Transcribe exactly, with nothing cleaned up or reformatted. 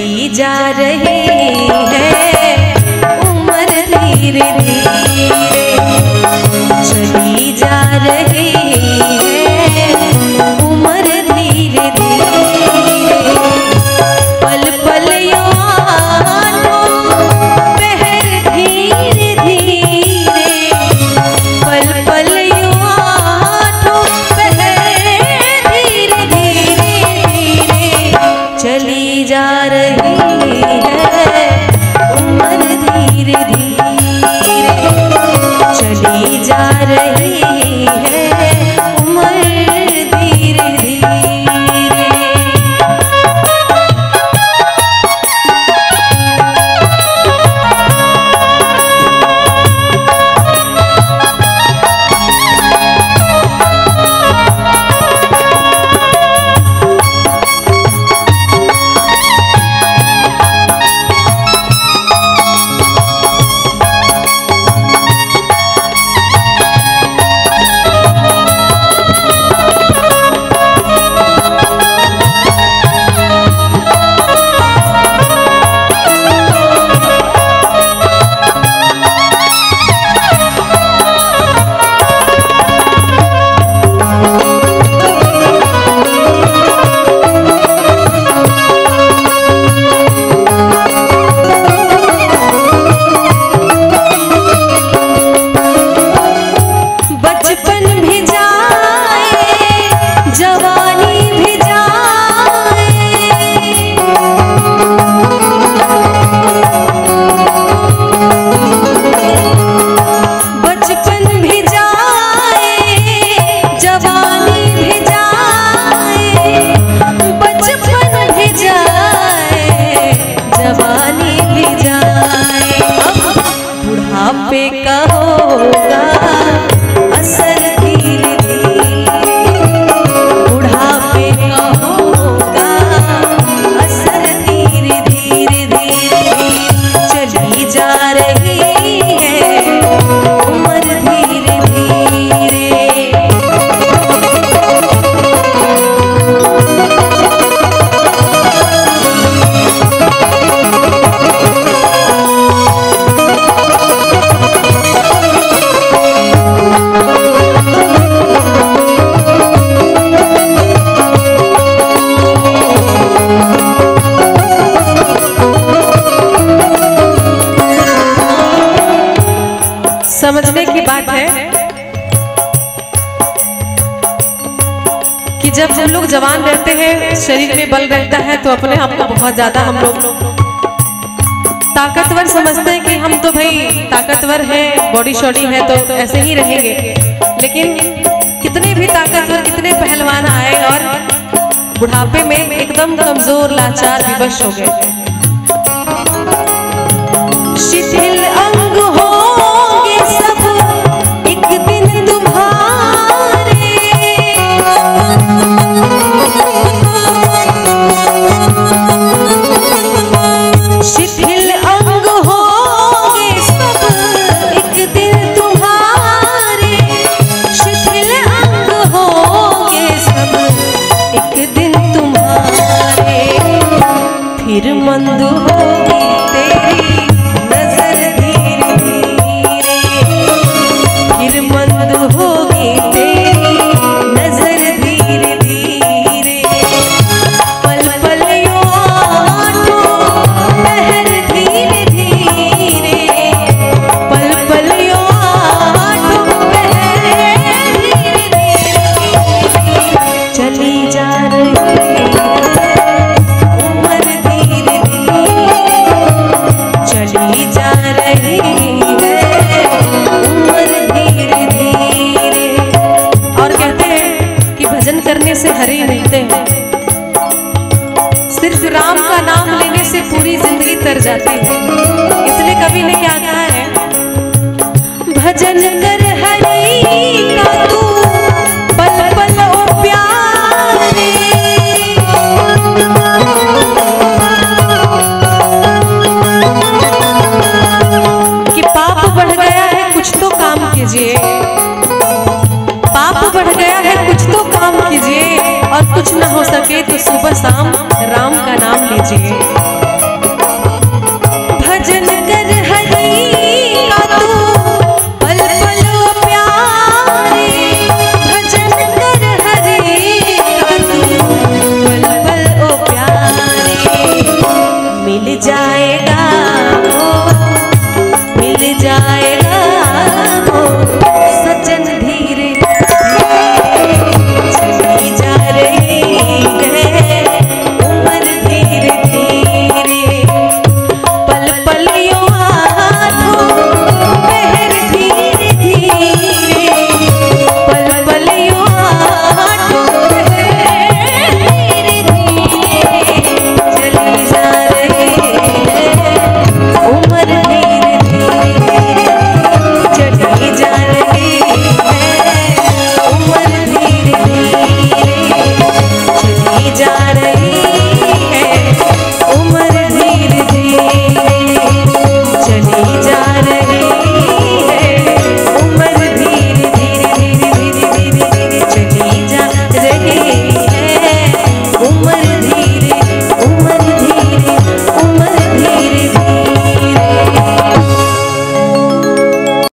चली जा रही है उम्र धीरे धीरे, चली जा रही है उम्र धीरे धीरे। पल पल यादों बहर धीरे धीरे, पल पल यादों बहर धीरे धीरे, चली जा रही है उम्र धीरे धीरे, चली जा रही है उम्र धीरे धीरे। पे का होगा असर धीरे धीरे, बुढ़ापे का होगा असर धीरे धीरे धीरे, चली जा रही है उम्र धीरे धीरे। समझने की बात है कि जब हम लोग जवान रहते हैं, शरीर में बल रहता है, तो अपने आप को बहुत ज्यादा हम लोग ताकतवर समझते हैं कि हम तो भाई ताकतवर हैं, बॉडी शॉडी है तो ऐसे ही रहेंगे। लेकिन कितने भी ताकतवर, कितने पहलवान आए और बुढ़ापे में एकदम कमजोर, लाचार, विवश हो गए। शिथिल अंग होंगे सब एक दिन तुम्हारे, शिथिल अंग होंगे सब एक दिन तुम्हारे, शिथिल अंग होंगे सब एक दिन तुम्हारे, फिर मंद होगी तेरी नजर धीरे धीरे, फिर मंद होगी तेरी नजर धीरे धीरे, पल पल यादों बहर धीरे धीरे, पल पल यादों बहर धीरे धीरे, चली जा रही है उम्र धीरे धीरे, चली जा रही है उम्र धीरे धीरे। और कहते हैं कि भजन करने से हरि मिलते हैं, सिर्फ राम का नाम लेने से पूरी जिंदगी तर जाती है। इसलिए कवि ने क्या कहा है, भजन कर हरि का तू पल पल ओ प्यारे, कि पाप बढ़ गया है कुछ तो काम कीजिए, पाप बढ़ गया है कुछ तो काम कीजिए, और कुछ न हो सके तो सुबह शाम